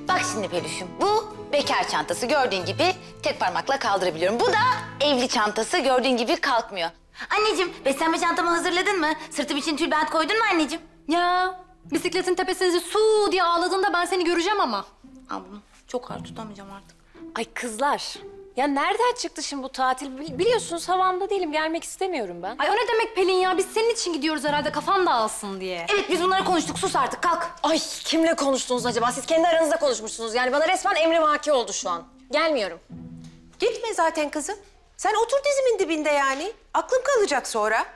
Bak şimdi Peluş'um, bu bekar çantası. Gördüğün gibi tek parmakla kaldırabiliyorum. Bu da evli çantası. Gördüğün gibi kalkmıyor. Anneciğim, beslenme çantamı hazırladın mı? Sırtım için tülbent koydun mu anneciğim? Ya bisikletin tepesinde su diye ağladığında ben seni göreceğim ama. Al bunu. Çok ağır tutamayacağım artık. Ay kızlar, ya nereden çıktı şimdi bu tatil? Biliyorsunuz havamda değilim, gelmek istemiyorum ben. Ay o ne demek Pelin ya? Biz senin için gidiyoruz herhalde kafan dağılsın diye. Evet, biz bunları konuştuk. Sus artık, kalk. Ay kimle konuştunuz acaba? Siz kendi aranızda konuşmuşsunuz. Yani bana resmen emrivaki oldu şu an. Gelmiyorum. Gitme zaten kızım. Sen otur dizimin dibinde yani. Aklım kalacak sonra.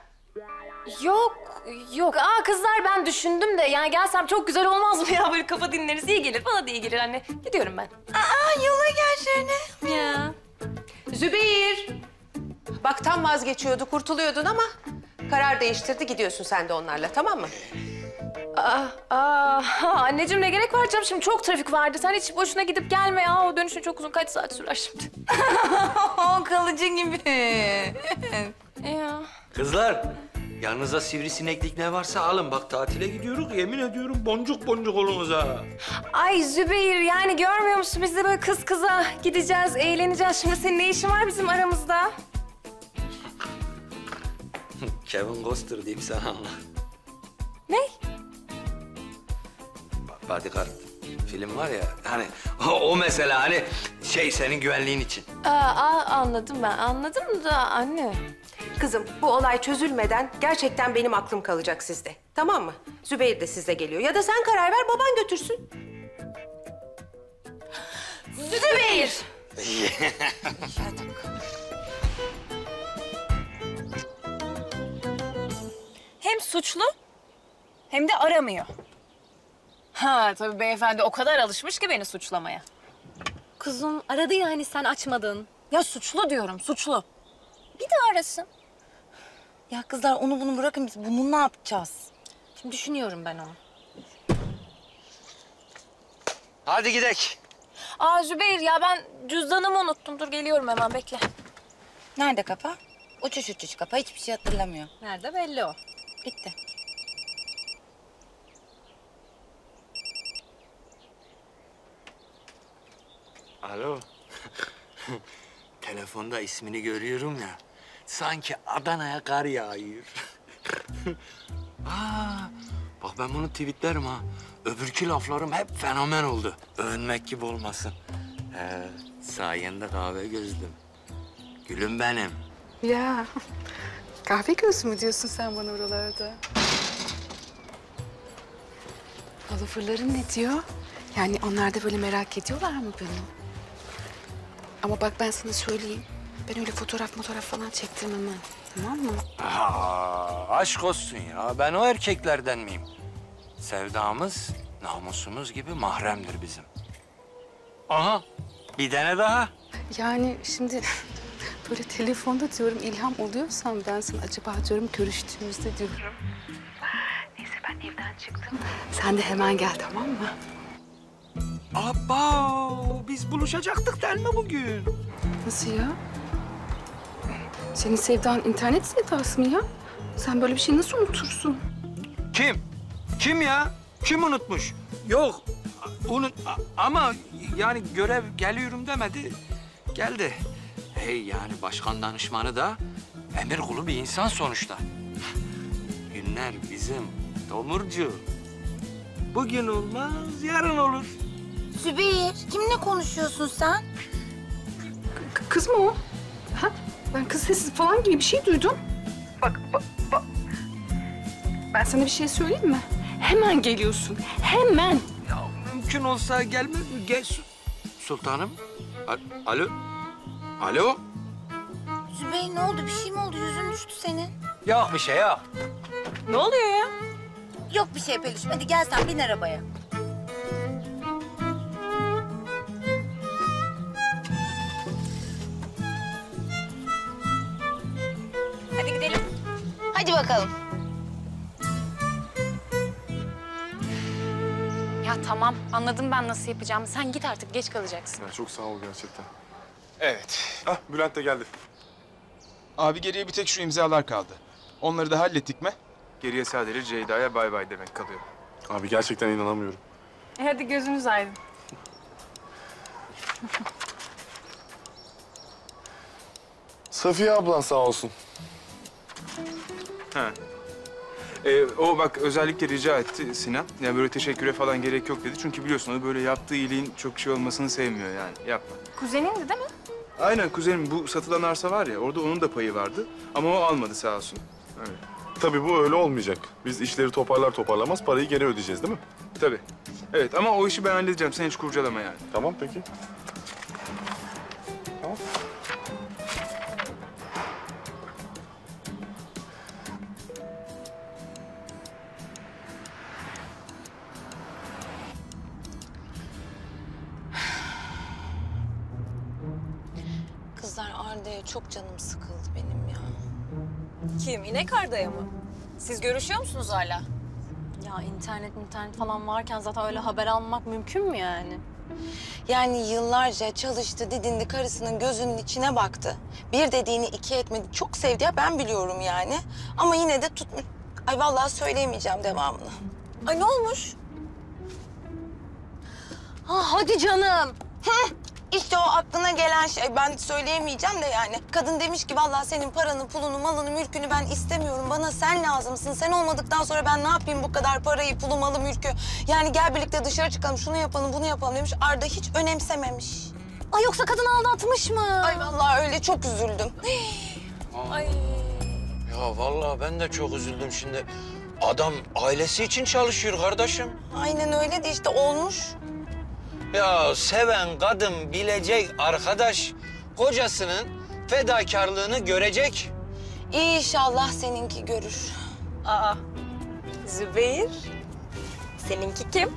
Yok. Aa kızlar ben düşündüm de yani gelsem çok güzel olmaz mı ya? Böyle kafa dinleriz, iyi gelir. Bana da iyi gelir anne. Gidiyorum ben. Yola gel Şerine. Ya. Zübeyir. Bak tam vazgeçiyordu, kurtuluyordun ama karar değiştirdi. Gidiyorsun sen de onlarla, tamam mı? Anneciğim ne gerek var canım? Şimdi çok trafik vardı. Sen hiç boşuna gidip gelme ya. O dönüşün çok uzun. Kaç saat sürer şimdi? Kalıcı gibi. Ya. Kızlar, yanınıza sivrisineklik ne varsa alın. Bak tatile gidiyoruz. Yemin ediyorum boncuk boncuk olunuz ha. Ay Zübeyir yani görmüyor musun? Biz de böyle kız kıza gideceğiz, eğleneceğiz. Şimdi senin ne işin var bizim aramızda? Kevin Costner diyeyim sana. Ne? Bodyguard film var ya, hani o mesela hani senin güvenliğin için. Anladım ben. Anladım da anne. Kızım, bu olay çözülmeden gerçekten benim aklım kalacak sizde. Tamam mı? Zübeyir de sizle geliyor. Ya da sen karar ver, baban götürsün. Zübeyir. Hem suçlu hem de aramıyor. Ha tabii beyefendi o kadar alışmış ki beni suçlamaya. Kızım aradı ya hani sen açmadın. Ya suçlu diyorum, suçlu. Bir de arasın. Ya kızlar onu bunu bırakın, biz bunu ne yapacağız? Şimdi düşünüyorum ben onu. Hadi gidek. Zübeyir ya ben cüzdanımı unuttum. Dur geliyorum hemen bekle. Nerede kafa? Uçuş uçuş kafa, hiçbir şey hatırlamıyor. Nerede belli o. Bitti. Alo. Telefonda ismini görüyorum ya. Sanki Adana'ya kar yağıyor. Bak ben bunu tweetlerim ha. Öbürkü laflarım hep fenomen oldu. Övünmek gibi olmasın. Sayende kahve gözlüm. Gülüm benim. Ya kahve gözü mü diyorsun sen bana oralarda? Follower'ların ne diyor? Yani onlar da böyle merak ediyorlar mı beni? Ama bak ben sana söyleyeyim. Ben öyle fotoğraf falan çektirmem ha. Tamam mı? Aşk olsun ya. Ben o erkeklerden miyim? Sevdamız, namusumuz gibi mahremdir bizim. Aha, bir tane daha. Yani şimdi böyle telefonda diyorum ilham oluyorsam ben sana acaba diyorum görüştüğümüzde diyorum. Neyse ben evden çıktım. Sen de hemen gel tamam mı? Abba, biz buluşacaktık değil mi bugün? Nasıl ya? Senin sevdan internet sevdası mı ya? Sen böyle bir şey nasıl unutursun? Kim? Kim ya? Kim unutmuş? Yok, ama yani görev geliyorum demedi. Geldi. Hey yani başkan danışmanı da emir kulu bir insan sonuçta. Günler bizim Tomurcu. Bugün olmaz, yarın olur. Zübeyir, kimle konuşuyorsun sen? Kız mı o? Ha? Ben kız sesi falan gibi bir şey duydum. Bak. Ben sana bir şey söyleyeyim mi? Hemen geliyorsun. Hemen. Ya mümkün olsa gelmez mi? Gel sultanım. Alo? Alo? Zübeyir ne oldu? Bir şey mi oldu? Yüzün düştü senin. Yok bir şey yok. Ne oluyor ya? Yok bir şey Peluş. Hadi gel sen bin arabaya. Hadi gidelim. Hadi bakalım. Ya tamam anladım ben nasıl yapacağımı. Sen git artık geç kalacaksın. Ya çok sağ ol gerçekten. Evet. Bülent de geldi. Abi geriye bir tek şu imzalar kaldı. Onları da hallettik mi? Geriye sadece Ceyda'ya bay bay demek kalıyor. Abi gerçekten inanamıyorum. Hadi gözünüz aydın. Safiye ablan sağ olsun. Ha. O bak özellikle rica etti Sinan. Yani böyle teşekküre falan gerek yok dedi. Çünkü biliyorsun o böyle yaptığı iyiliğin çok şey olmasını sevmiyor yani. Yapma. Kuzenindi değil mi? Aynen kuzenim, bu satılan arsa var ya, orada onun da payı vardı. Ama o almadı sağ olsun. Öyle. Tabii bu öyle olmayacak. Biz işleri toparlar toparlamaz parayı geri ödeyeceğiz değil mi? Tabii. Evet ama o işi ben halledeceğim. Sen hiç kurcalama yani. Tamam peki. Kızlar Arda'ya çok canım sıkıldı benim ya. Kim? İnek Arda'ya mı? Siz görüşüyor musunuz hala? Ya internet falan varken zaten öyle haber almak mümkün mü yani? Yani yıllarca çalıştı, didindi, karısının gözünün içine baktı. Bir dediğini iki etmedi. Çok sevdi ya, ben biliyorum yani. Ama yine de tutmuş. Ay vallahi söyleyemeyeceğim devamını. Ay ne olmuş? Ha hadi canım. İşte o aklına gelen şey. Ben söyleyemeyeceğim de yani. Kadın demiş ki vallahi senin paranı, pulunu, malını, mülkünü ben istemiyorum. Bana sen lazımsın. Sen olmadıktan sonra ben ne yapayım bu kadar parayı, pulu, malı, mülkü? Yani gel birlikte dışarı çıkalım, şunu yapalım, bunu yapalım demiş. Arda hiç önemsememiş. Ay yoksa kadın aldatmış mı? Ay vallahi öyle çok üzüldüm. Ay. Ya vallahi ben de çok üzüldüm şimdi. Adam ailesi için çalışıyor kardeşim. Aynen öyle de işte olmuş. Ya seven kadın bilecek arkadaş, kocasının fedakarlığını görecek. İnşallah seninki görür. Aa. Zübeyir. Seninki kim?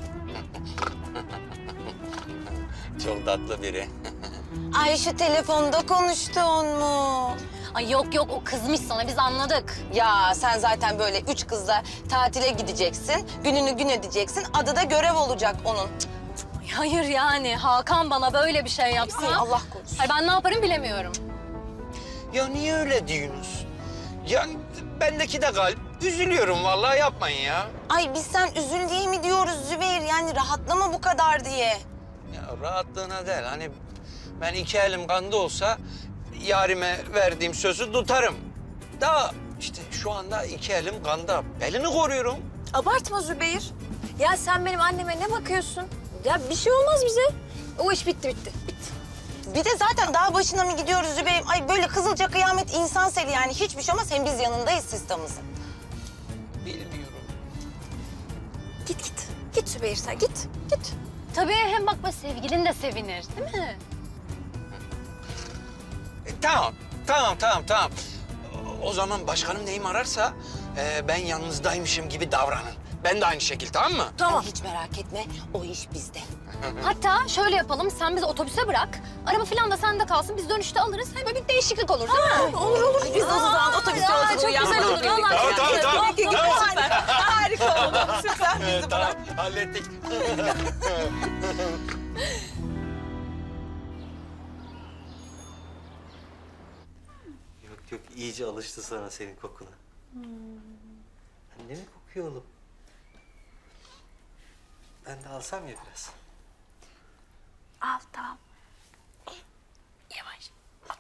Çok tatlı biri. Ay şu telefonda konuştu on mu? Ay yok yok o kızmış sana biz anladık. Ya sen zaten böyle 3 kızla tatile gideceksin. Gününü gün edeceksin. Adı da görev olacak onun. Ay, hayır yani Hakan bana böyle bir şey yapsa. Ay Allah korusun. Ay ben ne yaparım bilemiyorum. Ya niye öyle diyorsunuz? Ya bendeki de kalp. Üzülüyorum vallahi, yapmayın ya. Ay biz sen üzül diye mi diyoruz Zübeyir? Yani rahatlama bu kadar diye. Ya rahatlığına değil. Hani ben iki elim kanda olsa yarime verdiğim sözü tutarım. Daha işte şu anda iki elim kanda. Belini koruyorum. Abartma Zübeyir. Ya sen benim anneme ne bakıyorsun? Ya bir şey olmaz bize. O iş bitti. Bir de zaten daha başına mı gidiyoruz Zübeyir? Ay böyle kızılca kıyamet insan seli yani. Hiçbir şey olmaz. Hem biz yanındayız sistemimizin. Bilmiyorum. Git. Git Zübeyir sen git. Tabii hem bak be sevgilin de sevinir değil mi? Tamam. O zaman başkanım neyimi ararsa ben yanınızdaymışım gibi davranın. Ben de aynı şekil, tamam mı? Tamam. Hiç merak etme. O iş bizde. Hatta şöyle yapalım sen bizi otobüse bırak. Araba falan da sende kalsın biz dönüşte alırız. Hem böyle bir değişiklik olur değil mi? Olur. Biz de o zaman otobüs yolculuğu yapalım. Çok güzel olur. Vallahi. Tamam. Harika oldu. Süper bizi Tamam, hallettik. Yok iyice alıştı sana senin kokuna. Anne mi kokuyor oğlum? Ben de alsam ya biraz. Al tamam. Yavaş.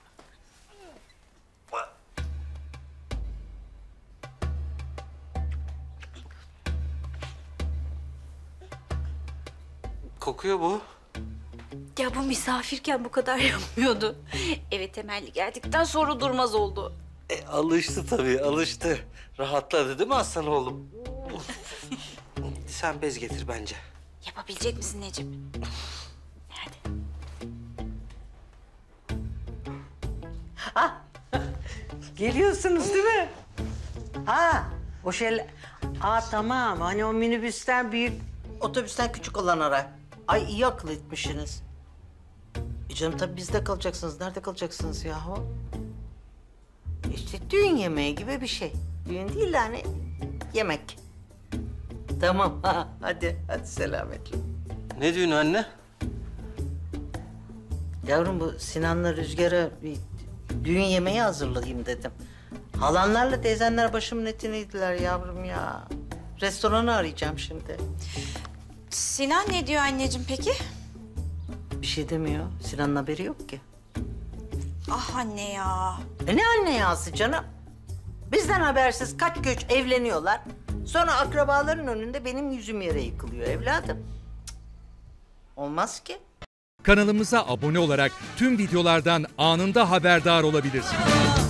Kokuyor bu. Ya bu misafirken bu kadar yapmıyordu. Eve temelli geldikten sonra durmaz oldu. Alıştı tabii, alıştı. Rahatladı değil mi aslan oğlum? Sen bez getir bence. Yapabilecek misin Necip? Nerede? Geliyorsunuz değil mi? Ha, o şeyler... tamam. Hani o minibüsten büyük, otobüsten küçük olan ara. Ay iyi akıl etmişsiniz. Canım tabii bizde kalacaksınız. Nerede kalacaksınız yahu? İşte düğün yemeği gibi bir şey. Düğün değil de hani yemek. Tamam. Hadi selametle. Ne diyorsun anne? Yavrum bu Sinan'la Rüzgar'a bir düğün yemeği hazırlayayım dedim. Halanlarla teyzenler başımın etiniydiler yavrum ya. Restoranı arayacağım şimdi. Sinan ne diyor anneciğim peki? Bir şey demiyor. Sinan'ın haberi yok ki. Ah anne ya. Ne anne yası canım? Bizden habersiz kaç göç evleniyorlar. Sonra akrabaların önünde benim yüzüm yere yıkılıyor evladım. Cık. Olmaz ki. Kanalımıza abone olarak tüm videolardan anında haberdar olabilirsiniz.